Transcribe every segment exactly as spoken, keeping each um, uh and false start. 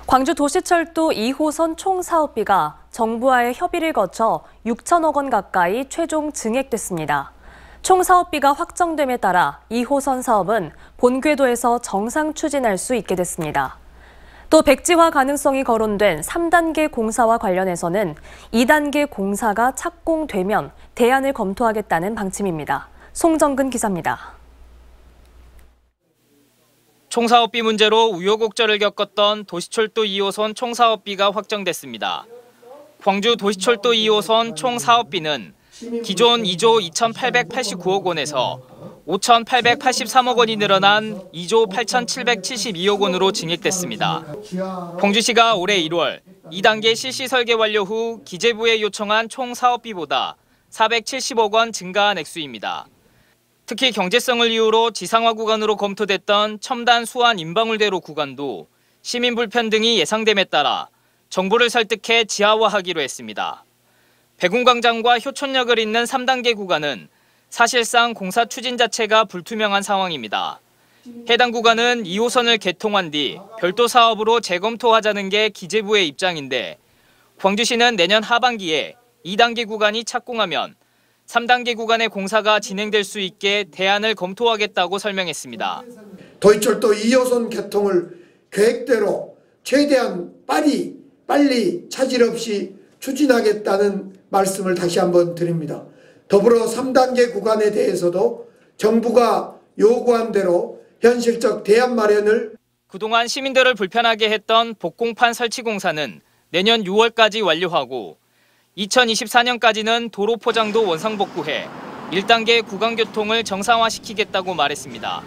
광주 도시철도 이 호선 총 사업비가 정부와의 협의를 거쳐 육천억 원 가까이 최종 증액됐습니다. 총 사업비가 확정됨에 따라 이 호선 사업은 본궤도에서 정상 추진할 수 있게 됐습니다. 또 백지화 가능성이 거론된 삼 단계 공사와 관련해서는 이 단계 공사가 착공되면 대안을 검토하겠다는 방침입니다. 송정근 기자입니다. 총사업비 문제로 우여곡절을 겪었던 도시철도 이 호선 총사업비가 확정됐습니다. 광주 도시철도 이 호선 총사업비는 기존 이조 이천팔백팔십구억 원에서 오천팔백팔십삼억 원이 늘어난 이조 팔천칠백칠십이억 원으로 증액됐습니다. 광주시가 올해 일월 이 단계 실시 설계 완료 후 기재부에 요청한 총사업비보다 사백칠십억 원 증가한 액수입니다. 특히 경제성을 이유로 지상화 구간으로 검토됐던 첨단 수완 인방울대로 구간도 시민 불편 등이 예상됨에 따라 정부를 설득해 지하화하기로 했습니다. 백운광장과 효촌역을 잇는 삼 단계 구간은 사실상 공사 추진 자체가 불투명한 상황입니다. 해당 구간은 이 호선을 개통한 뒤 별도 사업으로 재검토하자는 게 기재부의 입장인데 광주시는 내년 하반기에 이 단계 구간이 착공하면 삼 단계 구간의 공사가 진행될 수 있게 대안을 검토하겠다고 설명했습니다. 도시철도 이 호선 개통을 계획대로 최대한 빨리 빨리 차질 없이 추진하겠다는 말씀을 다시 한번 드립니다. 더불어 삼 단계 구간에 대해서도 정부가 요구한 대로 현실적 대안 마련을 그동안 시민들을 불편하게 했던 복공판 설치 공사는 내년 유월까지 완료하고 이천이십사 년까지는 도로 포장도 원상복구해 일 단계 구간 교통을 정상화시키겠다고 말했습니다.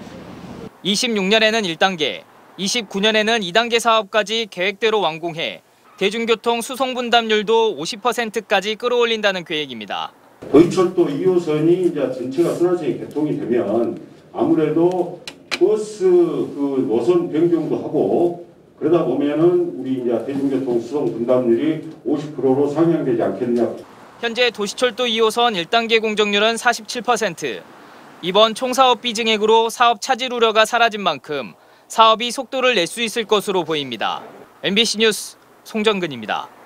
이십육 년에는 일 단계, 이십구 년에는 이 단계 사업까지 계획대로 완공해 대중교통 수송 분담률도 오십 퍼센트까지 끌어올린다는 계획입니다. 도시철도 이 호선이 이제 전체가 순환선이 개통이 되면 아무래도 버스 그 노선 변경도 하고 그러다 보면은 우리 이제 대중교통 수송 분담률이 오십 퍼센트로 상향되지 않겠느냐. 현재 도시철도 이 호선 일 단계 공정률은 사십칠 퍼센트. 이번 총사업비 증액으로 사업 차질 우려가 사라진 만큼 사업이 속도를 낼 수 있을 것으로 보입니다. 엠비씨 뉴스 송정근입니다.